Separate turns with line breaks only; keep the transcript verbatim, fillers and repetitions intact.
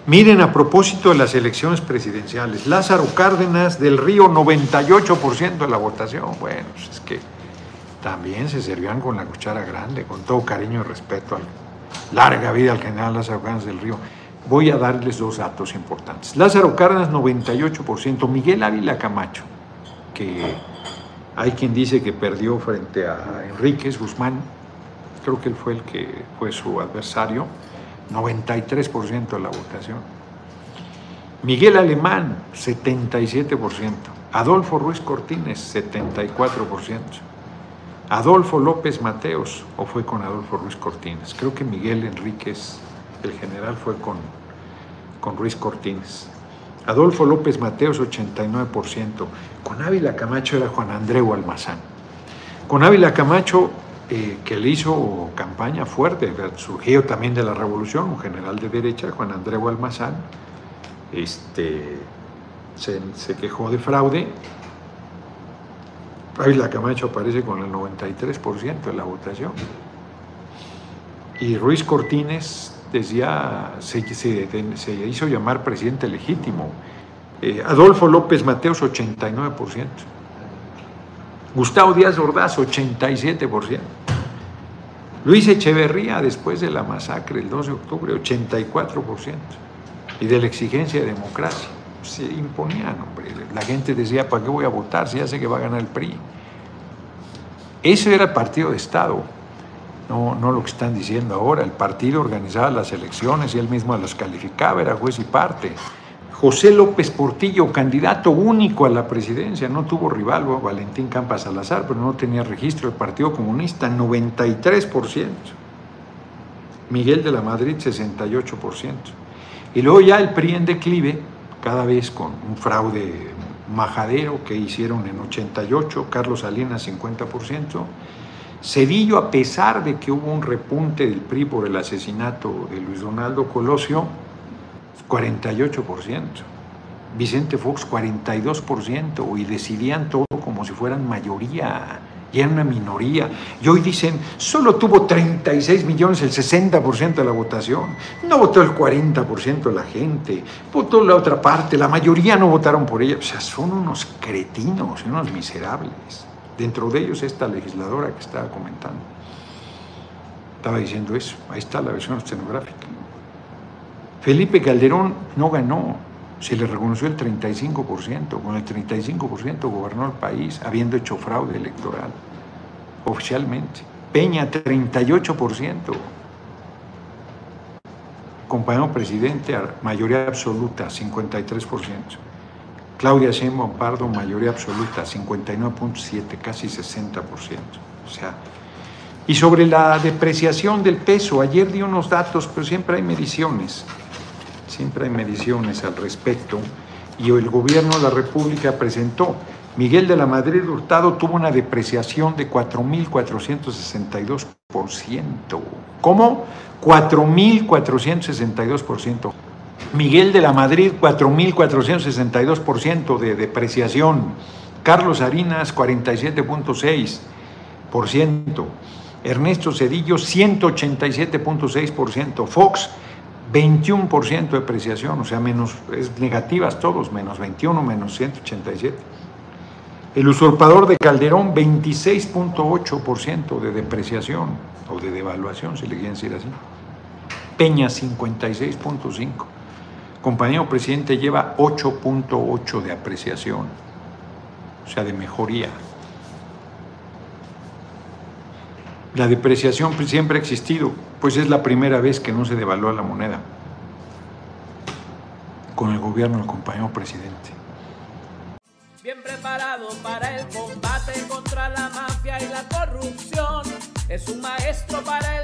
Miren, a propósito de las elecciones presidenciales, Lázaro Cárdenas del Río, noventa y ocho por ciento de la votación. Bueno, pues es que también se servían con la cuchara grande, con todo cariño y respeto. Al, larga vida al general Lázaro Cárdenas del Río. Voy a darles dos datos importantes. Lázaro Cárdenas, noventa y ocho por ciento. Miguel Ávila Camacho, que hay quien dice que perdió frente a Enríquez Guzmán, creo que él fue el que fue su adversario, noventa y tres por ciento de la votación. Miguel Alemán, setenta y siete por ciento. Adolfo Ruiz Cortines, setenta y cuatro por ciento. Adolfo López Mateos, o fue con Adolfo Ruiz Cortines. Creo que Miguel Enríquez, el general, fue con, con Ruiz Cortines. Adolfo López Mateos, ochenta y nueve por ciento. Con Ávila Camacho era Juan Andreu Almazán. Con Ávila Camacho, eh, que le hizo campaña fuerte, surgió también de la revolución, un general de derecha, Juan Andreu Almazán, este, se, se quejó de fraude. Ávila Camacho aparece con el noventa y tres por ciento de la votación. Y Ruiz Cortines decía, se, se, se hizo llamar presidente legítimo. Eh, Adolfo López Mateos, ochenta y nueve por ciento. Gustavo Díaz Ordaz, ochenta y siete por ciento. Luis Echeverría, después de la masacre del dos de octubre, ochenta y cuatro por ciento. Y de la exigencia de democracia. Se imponían, hombre. La gente decía, ¿para qué voy a votar si ya sé que va a ganar el P R I? Ese era el partido de Estado, no, no lo que están diciendo ahora. El partido organizaba las elecciones y él mismo las calificaba, era juez y parte. José López Portillo, candidato único a la presidencia, no tuvo rival, Valentín Campas Salazar, pero no tenía registro del Partido Comunista, noventa y tres por ciento. Miguel de la Madrid, sesenta y ocho por ciento. Y luego ya el P R I en declive, cada vez con un fraude majadero que hicieron en ochenta y ocho, Carlos Salinas cincuenta por ciento, Zedillo, a pesar de que hubo un repunte del P R I por el asesinato de Luis Donaldo Colosio, cuarenta y ocho por ciento, Vicente Fox cuarenta y dos por ciento, y decidían todo como si fueran mayoría, y era una minoría. Y hoy dicen, solo tuvo treinta y seis millones, el sesenta por ciento de la votación. No votó el cuarenta por ciento de la gente, votó la otra parte, la mayoría no votaron por ella. O sea, son unos cretinos, unos miserables. Dentro de ellos esta legisladora que estaba comentando. Estaba diciendo eso, ahí está la versión escenográfica. Felipe Calderón no ganó, se le reconoció el treinta y cinco por ciento, con el treinta y cinco por ciento gobernó el país, habiendo hecho fraude electoral, oficialmente. Peña, treinta y ocho por ciento. Compañero presidente, mayoría absoluta, cincuenta y tres por ciento. Claudia Sheinbaum Pardo, mayoría absoluta, cincuenta y nueve punto siete, casi sesenta por ciento. O sea, y sobre la depreciación del peso, ayer di unos datos, pero siempre hay mediciones. Siempre hay mediciones al respecto, y el gobierno de la República presentó. Miguel de la Madrid Hurtado tuvo una depreciación de cuatro mil cuatrocientos sesenta y dos por ciento. ¿Cómo? cuatro mil cuatrocientos sesenta y dos por ciento. Miguel de la Madrid, cuatro mil cuatrocientos sesenta y dos por ciento de depreciación. Carlos Salinas, cuarenta y siete punto seis por ciento. Ernesto Zedillo, ciento ochenta y siete punto seis por ciento. Fox, veintiuno por ciento de depreciación, o sea, menos, es negativas todos, menos veintiuno, menos ciento ochenta y siete. El usurpador de Calderón, veintiséis punto ocho por ciento de depreciación, o de devaluación, si le quieren decir así. Peña, cincuenta y seis punto cinco. Compañero presidente lleva ocho punto ocho de apreciación, o sea, de mejoría. La depreciación siempre ha existido, pues es la primera vez que no se devalúa la moneda con el gobierno del compañero presidente.
Bien preparado para el combate contra la mafia y la corrupción, es un maestro para el